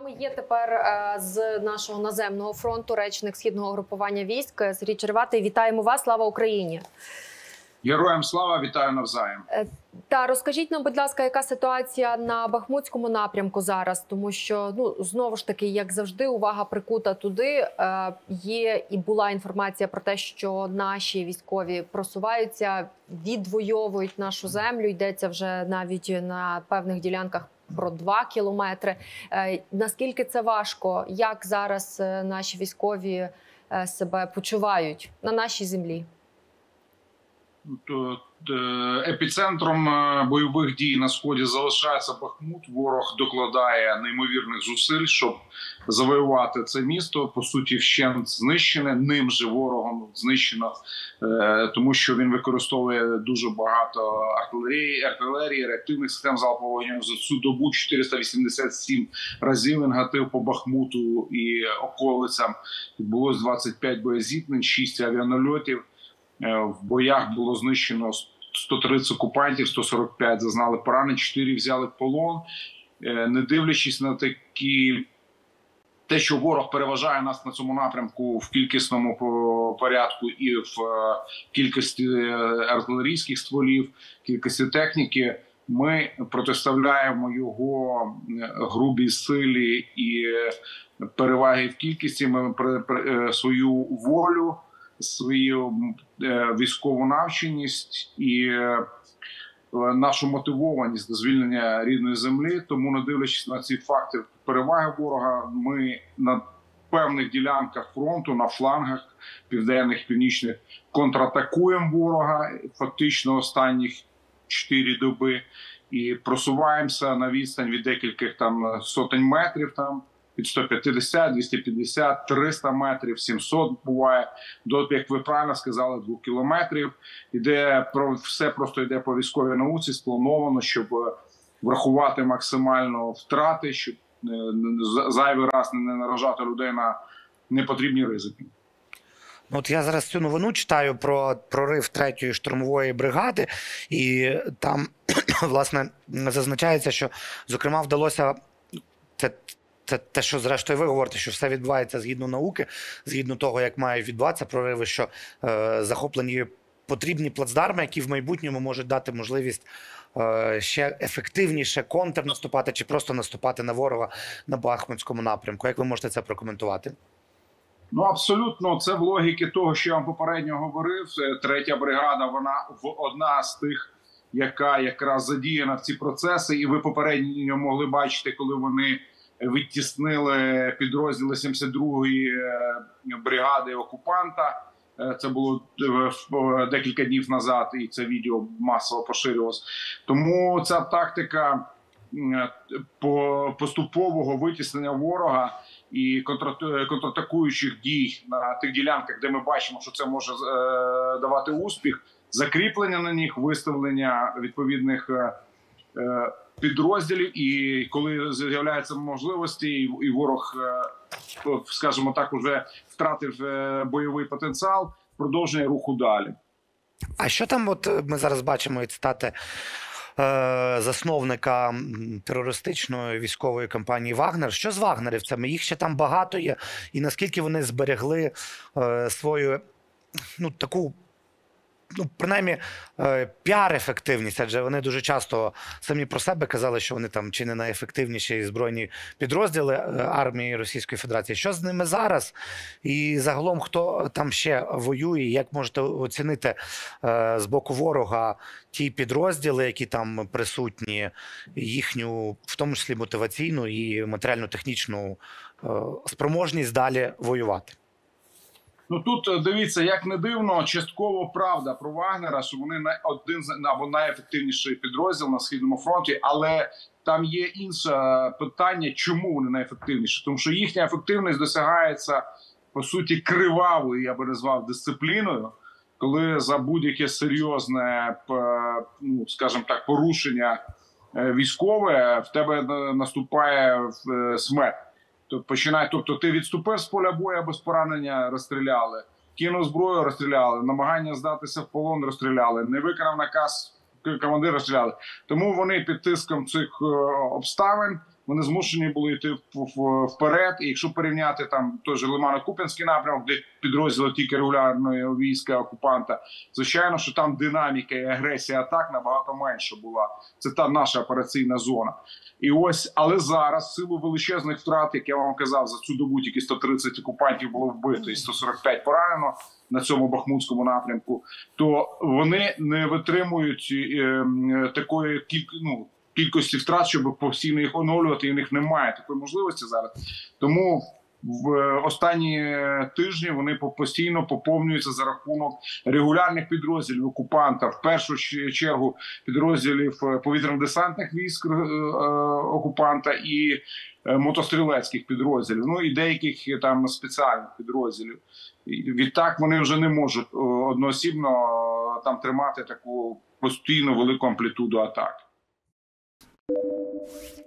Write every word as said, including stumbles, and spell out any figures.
Є тепер е, з нашого наземного фронту речник Східного групування військ Сергій Череватий. Вітаємо вас, слава Україні! Героям слава, вітаю навзаєм. Е, та розкажіть нам, будь ласка, яка ситуація на Бахмутському напрямку зараз? Тому що, ну, знову ж таки, як завжди, увага прикута туди. Е, є і була інформація про те, що наші військові просуваються, відвоюють нашу землю. Йдеться вже навіть на певних ділянках про два кілометри. Е, наскільки це важко? Як зараз наші військові е, себе почувають на нашій землі? Епіцентром бойових дій на сході залишається Бахмут. Ворог докладає неймовірних зусиль, щоб завоювати це місто. По суті, вщент знищене, ним же ворогом знищено, тому що він використовує дуже багато артилерії, артилерії, реактивних систем залпового вогню. За цю добу чотириста вісімдесят сім разів він гатив по Бахмуту і околицям. Відбулось двадцять п'ять боєзіткнень, шість авіанальотів. В боях було знищено сто тридцять окупантів, сто сорок п'ять зазнали поранень, чотири взяли в полон. Не дивлячись на такі, те, що ворог переважає нас на цьому напрямку в кількісному порядку і в кількості артилерійських стволів, кількості техніки, ми протиставляємо його грубій силі і переваги в кількості. Ми свою волю, свою військову навченість і нашу мотивованість до звільнення рідної землі. Тому, не дивлячись на ці факти переваги ворога, ми на певних ділянках фронту, на флангах південних, північних, контратакуємо ворога фактично останніх чотири доби і просуваємося на відстань від декількох там сотень метрів, там від сто п'ятдесят, двісті п'ятдесят, триста метрів, сімсот буває, до, як ви правильно сказали, двох кілометрів. Іде про все, просто йде по військовій науці, сплановано, щоб врахувати максимально втрати, щоб зайвий раз не наражати людей на непотрібні ризики. От я зараз цю новину читаю про прорив третьої штурмової бригади, і там, власне, зазначається, що, зокрема, вдалося це. Це те, що зрештою ви говорите, що все відбувається згідно науки, згідно того, як мають відбуватися прориви, що е, захоплені потрібні плацдарми, які в майбутньому можуть дати можливість е, ще ефективніше контрнаступати чи просто наступати на ворога на Бахмутському напрямку. Як ви можете це прокоментувати? Ну, абсолютно, це в логіки того, що я вам попередньо говорив. Третя бригада, вона одна з тих, яка якраз задіяна в ці процеси, і ви попередньо могли бачити, коли вони відтіснили підрозділи сімдесят другої бригади окупанта. Це було декілька днів назад, і це відео масово поширювалося. Тому ця тактика поступового витіснення ворога і контратакуючих дій на тих ділянках, де ми бачимо, що це може давати успіх, закріплення на них, виставлення відповідних підрозділів, і коли з'являються можливості, і ворог, скажімо так, уже втратив бойовий потенціал, продовження руху далі. А що там, от ми зараз бачимо і цитати е, засновника терористичної військової компанії «Вагнер». Що з вагнерівцями? Їх ще там багато є, і наскільки вони зберегли е, свою, ну, таку, ну, принаймні, піар-ефективність, адже вони дуже часто самі про себе казали, що вони там чи не найефективніші збройні підрозділи армії Російської Федерації. Що з ними зараз? І загалом, хто там ще воює? Як можете оцінити з боку ворога ті підрозділи, які там присутні, їхню, в тому числі, мотиваційну і матеріально-технічну спроможність далі воювати? Ну тут, дивіться, як не дивно, частково правда про Вагнера, що вони один або найефективніший підрозділ на Східному фронті, але там є інше питання, чому вони найефективніші. Тому що їхня ефективність досягається, по суті, кривавою, я би назвав, дисципліною, коли за будь-яке серйозне, ну, скажімо так, порушення військове в тебе наступає смерть. Починає, тобто ти відступив з поля бою без поранення, розстріляли, кинув зброю, розстріляли, намагання здатися в полон, розстріляли, не виконав наказ командира, розстріляли. Тому вони під тиском цих обставин вони змушені були йти вперед. І якщо порівняти там той же Лимано-Куп'янський напрямок, де підрозділи тільки регулярної війська окупанта, звичайно, що там динаміка і агресія атак набагато менше була. Це та наша операційна зона. І ось, але зараз, в силу величезних втрат, як я вам казав, за цю добу тільки сто тридцять окупантів було вбито і сто сорок п'ять поранено на цьому бахмутському напрямку, то вони не витримують е, такої кіль... ну, кількості втрат, щоб постійно їх оновлювати, і в них немає такої можливості зараз. Тому в останні тижні вони постійно поповнюються за рахунок регулярних підрозділів окупанта, в першу чергу підрозділів повітряно-десантних військ окупанта і мотострілецьких підрозділів, ну і деяких там спеціальних підрозділів. Відтак вони вже не можуть одноосібно там тримати таку постійно велику амплітуду атак.